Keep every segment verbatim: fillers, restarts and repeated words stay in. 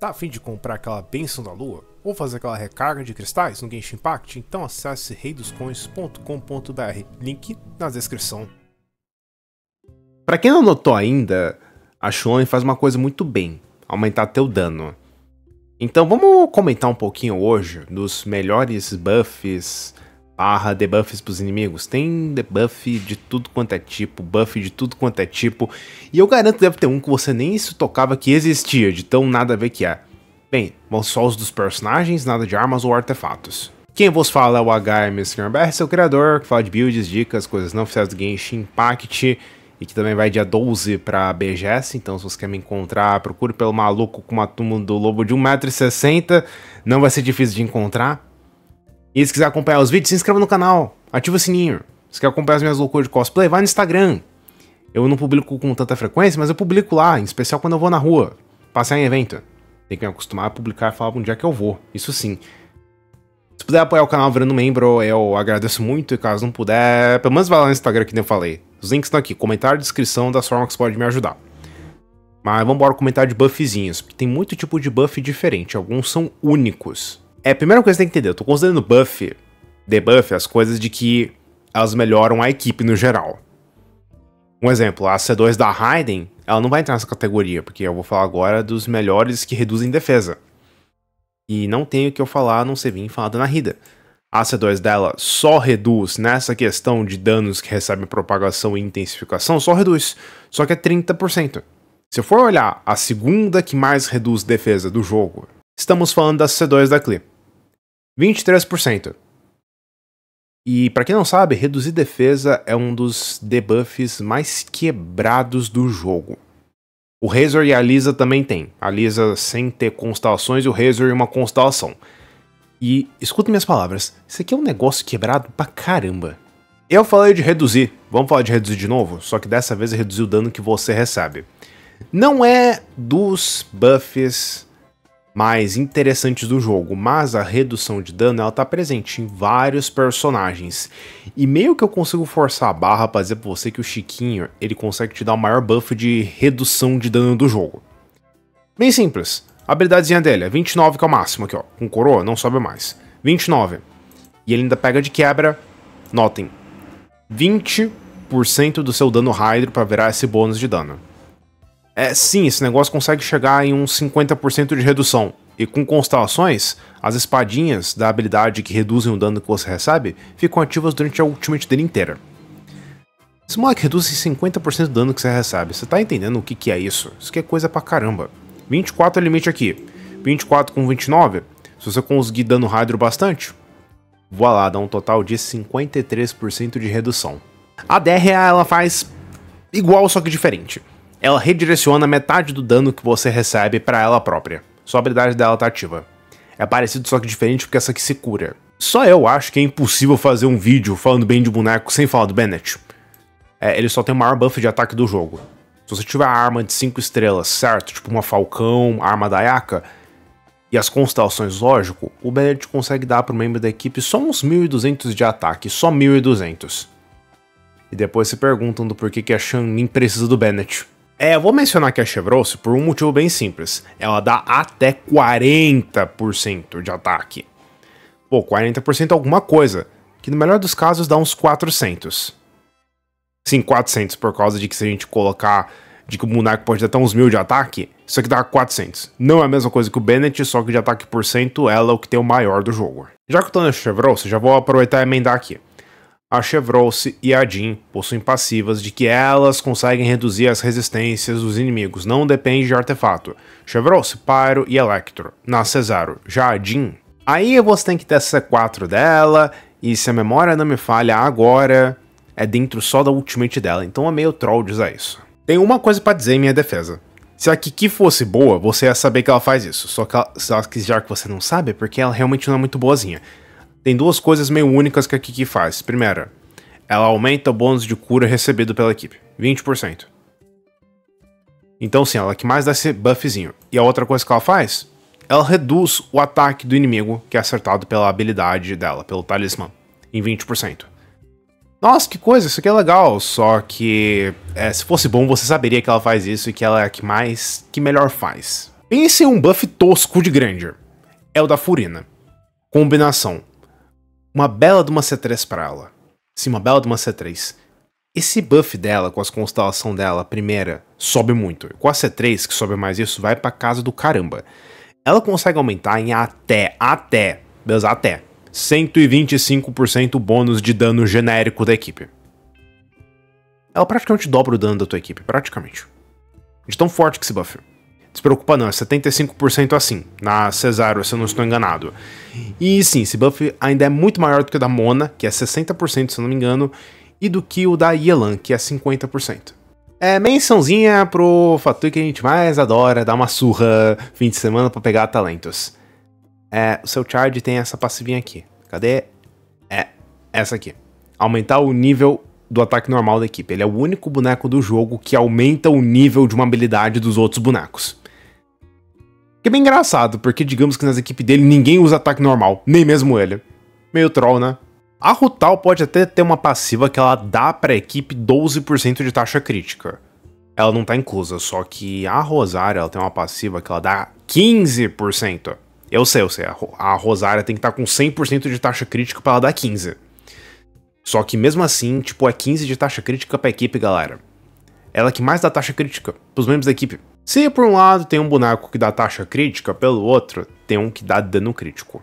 Tá a fim de comprar aquela bênção da lua? Ou fazer aquela recarga de cristais no Genshin Impact? Então acesse rei dos coins ponto com ponto br, link na descrição. Pra quem não notou ainda, a Shonen faz uma coisa muito bem, aumentar teu dano. Então vamos comentar um pouquinho hoje dos melhores buffs barra debuffs pros inimigos. Tem debuff de tudo quanto é tipo, buff de tudo quanto é tipo, e eu garanto que deve ter um que você nem se tocava que existia, de tão nada a ver que é. Bem, vão só os dos personagens, nada de armas ou artefatos. Quem vos fala é o H M senhor B R, seu criador, que fala de builds, dicas, coisas não oficiais do Genshin Impact, e que também vai dia doze pra B G S, então se você quer me encontrar, procure pelo maluco com uma túmulo do lobo de um metro e sessenta, não vai ser difícil de encontrar. E se quiser acompanhar os vídeos, se inscreva no canal, ativa o sininho. Se quer acompanhar as minhas loucuras de cosplay, vai no Instagram. Eu não publico com tanta frequência, mas eu publico lá, em especial quando eu vou na rua, passear em evento. Tem que me acostumar a publicar e falar onde é que eu vou, isso sim. Se puder apoiar o canal virando membro, eu agradeço muito, e caso não puder, pelo menos vai lá no Instagram que nem eu falei. Os links estão aqui, comentário e descrição das formas que você pode me ajudar. Mas vamos embora comentar de buffzinhos, porque tem muito tipo de buff diferente, alguns são únicos. É, a primeira coisa que você tem que entender, eu tô considerando buff, debuff, as coisas de que elas melhoram a equipe no geral. Um exemplo, a C dois da Raiden, ela não vai entrar nessa categoria, porque eu vou falar agora dos melhores que reduzem defesa. E não tenho o que eu falar a não ser vir falar da Nahida. A C dois dela só reduz nessa questão de danos que recebem propagação e intensificação, só reduz, só que é trinta por cento. Se eu for olhar a segunda que mais reduz defesa do jogo, estamos falando da C dois da Klee. vinte e três por cento. E pra quem não sabe, reduzir defesa é um dos debuffs mais quebrados do jogo. O Razor e a Lisa também tem. A Lisa sem ter constelações e o Razor em uma constelação. E escuta minhas palavras, isso aqui é um negócio quebrado pra caramba. Eu falei de reduzir, vamos falar de reduzir de novo? Só que dessa vez é reduzir o dano que você recebe. Não é dos buffs mais interessantes do jogo, mas a redução de dano ela tá presente em vários personagens. E meio que eu consigo forçar a barra pra dizer pra você que o Chiquinho ele consegue te dar o maior buff de redução de dano do jogo. Bem simples, a habilidadezinha dele é vinte e nove que é o máximo aqui ó, com coroa não sobe mais, vinte e nove. E ele ainda pega de quebra, notem, vinte por cento do seu dano Hydro pra virar esse bônus de dano. É, sim, esse negócio consegue chegar em uns cinquenta por cento de redução. E com constelações, as espadinhas da habilidade que reduzem o dano que você recebe ficam ativas durante a ultimate dele inteira. Esse moleque reduz em cinquenta por cento do dano que você recebe. Você tá entendendo o que, que é isso? Isso aqui é coisa pra caramba. vinte e quatro é o limite aqui. vinte e quatro com vinte e nove, se você conseguir dano Hydro bastante, voa lá, dá um total de cinquenta e três por cento de redução. A D R A ela faz igual, só que diferente. Ela redireciona metade do dano que você recebe pra ela própria. Só a habilidade dela tá ativa. É parecido, só que diferente, porque essa aqui se cura. Só eu acho que é impossível fazer um vídeo falando bem de boneco sem falar do Bennett. É, ele só tem o maior buff de ataque do jogo. Se você tiver a arma de cinco estrelas, certo? Tipo uma Falcão, arma da Ayaka, e as constelações, lógico, o Bennett consegue dar pro membro da equipe só uns mil e duzentos de ataque, só mil e duzentos. E depois se perguntam do porquê que a Xiangling precisa do Bennett. É, eu vou mencionar aqui a Chevrolet por um motivo bem simples. Ela dá até quarenta por cento de ataque. Pô, quarenta por cento é alguma coisa, que no melhor dos casos dá uns quatrocentos. Sim, quatrocentos, por causa de que se a gente colocar de que o boneco pode dar até uns mil de ataque, isso aqui dá quatrocentos. Não é a mesma coisa que o Bennett, só que de ataque por cento, ela é o que tem o maior do jogo. Já que eu tô na Chevrolet, já vou aproveitar e emendar aqui. A Chevrolet e a Jean possuem passivas de que elas conseguem reduzir as resistências dos inimigos, não depende de artefato. Chevrolet, Pyro e Electro, na C zero. Já a Jean, aí você tem que ter a C quatro dela, e se a memória não me falha agora, é dentro só da ultimate dela, então é meio troll dizer isso. Tem uma coisa pra dizer em minha defesa. Se a Kiki fosse boa, você ia saber que ela faz isso, só que, ela, só que já que você não sabe, é porque ela realmente não é muito boazinha. Tem duas coisas meio únicas que a Kiki faz. Primeira, ela aumenta o bônus de cura recebido pela equipe, vinte por cento. Então sim, ela é que mais dá esse buffzinho. E a outra coisa que ela faz, ela reduz o ataque do inimigo que é acertado pela habilidade dela, pelo talismã, em vinte por cento. Nossa, que coisa, isso aqui é legal, só que é, se fosse bom você saberia que ela faz isso e que ela é a que mais, que melhor faz. Pense em um buff tosco de Granger. É o da Furina. Combinação. Uma bela de uma C três pra ela. Sim, uma bela de uma C três. Esse buff dela, com as constelação dela, a primeira, sobe muito. Com a C três, que sobe mais isso, vai pra casa do caramba. Ela consegue aumentar em até, até, beleza, até, cento e vinte e cinco por cento bônus de dano genérico da equipe. Ela praticamente dobra o dano da tua equipe, praticamente. De tão forte que esse buff. Não se preocupa não, é setenta e cinco por cento assim, na C zero, se eu não estou enganado. E sim, esse buff ainda é muito maior do que o da Mona, que é sessenta por cento se eu não me engano, e do que o da Yelan, que é cinquenta por cento. É, mençãozinha pro fator que a gente mais adora, dar uma surra fim de semana pra pegar talentos. É, o seu Charge tem essa passivinha aqui. Cadê? É, essa aqui. Aumentar o nível do ataque normal da equipe. Ele é o único boneco do jogo que aumenta o nível de uma habilidade dos outros bonecos. Que é bem engraçado, porque digamos que nas equipes dele ninguém usa ataque normal, nem mesmo ele. Meio troll, né? A Rutal pode até ter uma passiva que ela dá pra equipe doze por cento de taxa crítica. Ela não tá inclusa, só que a Rosária ela tem uma passiva que ela dá quinze por cento. Eu sei, eu sei, a Rosária tem que estar com cem por cento de taxa crítica pra ela dar quinze. Só que mesmo assim, tipo, é quinze de taxa crítica pra equipe, galera. Ela que mais dá taxa crítica pros membros da equipe. Se por um lado tem um boneco que dá taxa crítica, pelo outro tem um que dá dano crítico.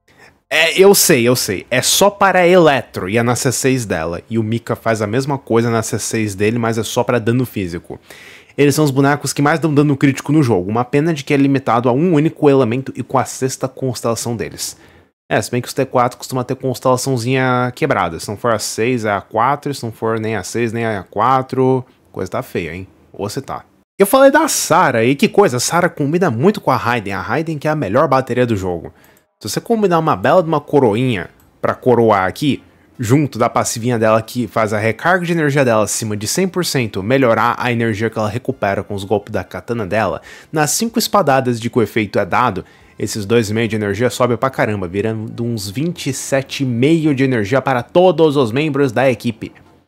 É, eu sei, eu sei. É só para a Eletro e é na C seis dela. E o Mika faz a mesma coisa na C seis dele, mas é só para dano físico. Eles são os bonecos que mais dão dano crítico no jogo. Uma pena de que é limitado a um único elemento e com a sexta constelação deles. É, se bem que os T quatro costuma ter constelaçãozinha quebrada. Se não for a seis, é a quatro. Se não for nem a seis, nem a quatro. Coisa tá feia, hein? Ou você tá. Eu falei da Sarah, e que coisa, a Sarah combina muito com a Raiden. A Raiden que é a melhor bateria do jogo. Se você combinar uma bela de uma coroinha pra coroar aqui, junto da passivinha dela que faz a recarga de energia dela acima de cem por cento, melhorar a energia que ela recupera com os golpes da katana dela, nas cinco espadadas de que o efeito é dado, esses dois vírgula cinco de energia sobe pra caramba, virando uns vinte e sete vírgula cinco de energia para todos os membros da equipe.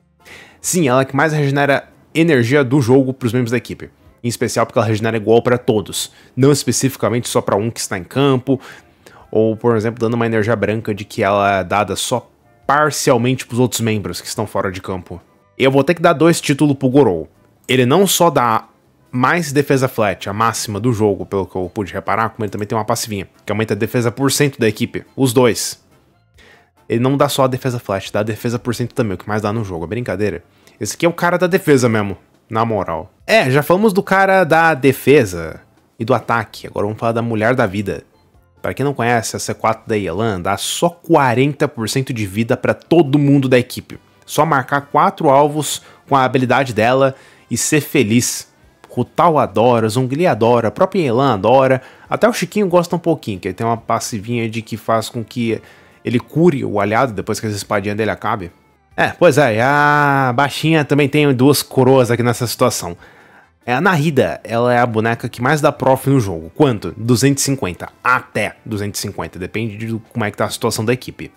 Sim, ela é que mais regenera energia do jogo pros membros da equipe. Em especial porque ela regenera igual para todos, não especificamente só para um que está em campo, ou, por exemplo, dando uma energia branca de que ela é dada só parcialmente pros outros membros que estão fora de campo. Eu vou ter que dar dois títulos pro Gorou. Ele não só dá mais defesa flat, a máxima do jogo, pelo que eu pude reparar, como ele também tem uma passivinha, que aumenta a defesa por cento da equipe. Os dois. Ele não dá só a defesa flat, dá a defesa por cento também, o que mais dá no jogo. É brincadeira. Esse aqui é o cara da defesa mesmo, na moral. É, já falamos do cara da defesa e do ataque. Agora vamos falar da mulher da vida. Pra quem não conhece, a C quatro da Yelan dá só quarenta por cento de vida pra todo mundo da equipe. Só marcar quatro alvos com a habilidade dela e ser feliz. Rutal adora, Zhongli adora, a própria Yelan adora, até o Chiquinho gosta um pouquinho, que ele tem uma passivinha de que faz com que ele cure o aliado depois que as espadinhas dele acabem. É, pois é, a baixinha também tem duas coroas aqui nessa situação. É a Nahida, ela é a boneca que mais dá prof no jogo. Quanto? duzentos e cinquenta. Até duzentos e cinquenta. Depende de como é que tá a situação da equipe.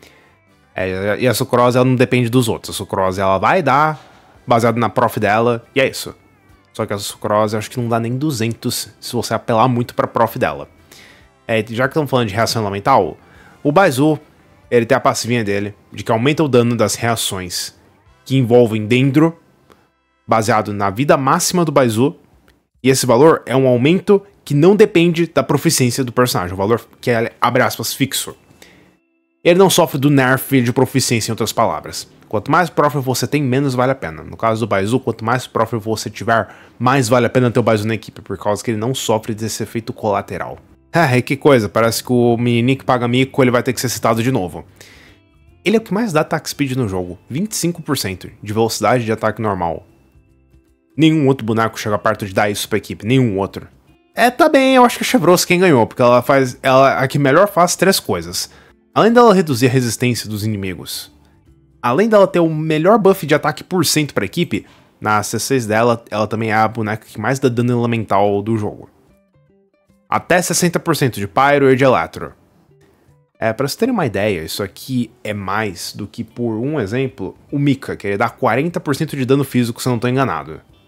É, e a Sucrose, ela não depende dos outros. A Sucrose, ela vai dar, baseado na prof dela, e é isso. Só que a Sucrose, eu acho que não dá nem duzentos se você apelar muito pra prof dela. É, já que estamos falando de reação elemental, o Baizu, ele tem a passivinha dele, de que aumenta o dano das reações que envolvem Dendro, baseado na vida máxima do Baizu, e esse valor é um aumento que não depende da proficiência do personagem, um valor que é, abre aspas, fixo. Ele não sofre do nerf de proficiência, em outras palavras. Quanto mais prof você tem, menos vale a pena. No caso do Baizu, quanto mais prof você tiver, mais vale a pena ter o Baizu na equipe, por causa que ele não sofre desse efeito colateral. Ah, e que coisa, parece que o menininho que paga mico, ele vai ter que ser citado de novo. Ele é o que mais dá attack speed no jogo, vinte e cinco por cento de velocidade de ataque normal. Nenhum outro boneco chega perto de dar isso pra equipe, nenhum outro. É, tá bem, eu acho que a Chevrolet quem ganhou, porque ela faz, ela a que melhor faz três coisas. Além dela reduzir a resistência dos inimigos, além dela ter o melhor buff de ataque por cento pra equipe, na C seis dela, ela também é a boneca que mais dá dano elemental do jogo. Até sessenta por cento de Pyro e de Eletro. É, pra vocês terem uma ideia, isso aqui é mais do que, por um exemplo, o Mika, que ele dá quarenta por cento de dano físico, se eu não tô enganado.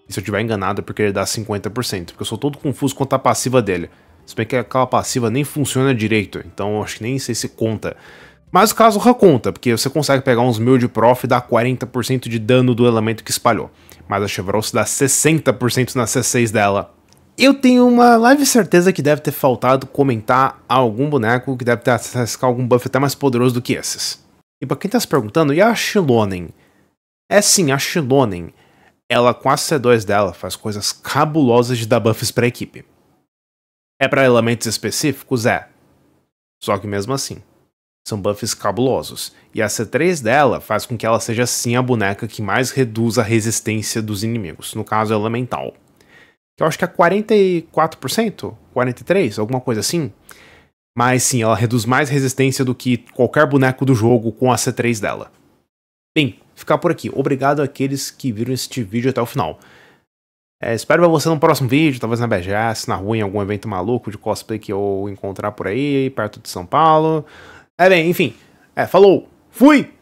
E se eu tiver enganado é porque ele dá cinquenta por cento, porque eu sou todo confuso quanto à passiva dele. Se bem que aquela passiva nem funciona direito, então eu acho que nem sei se conta. Mas o caso conta, porque você consegue pegar uns mil de prof e dar quarenta por cento de dano do elemento que espalhou. Mas a Chevrolet dá sessenta por cento na C seis dela. Eu tenho uma leve certeza que deve ter faltado comentar algum boneco que deve ter acesso a algum buff até mais poderoso do que esses. E pra quem tá se perguntando, e a Xilonen? É sim, a Xilonen. Ela com a C dois dela faz coisas cabulosas de dar buffs pra equipe. É pra elementos específicos? É. Só que mesmo assim, são buffs cabulosos. E a C três dela faz com que ela seja sim a boneca que mais reduz a resistência dos inimigos. No caso, elemental. Que eu acho que é quarenta e quatro por cento? quarenta e três por cento? Alguma coisa assim. Mas sim, ela reduz mais resistência do que qualquer boneco do jogo com a C três dela. Bem, ficar por aqui. Obrigado àqueles que viram este vídeo até o final. É, espero ver você no próximo vídeo, talvez na B G S, na rua, em algum evento maluco de cosplay que eu encontrar por aí, perto de São Paulo. É bem, enfim. É, falou, fui!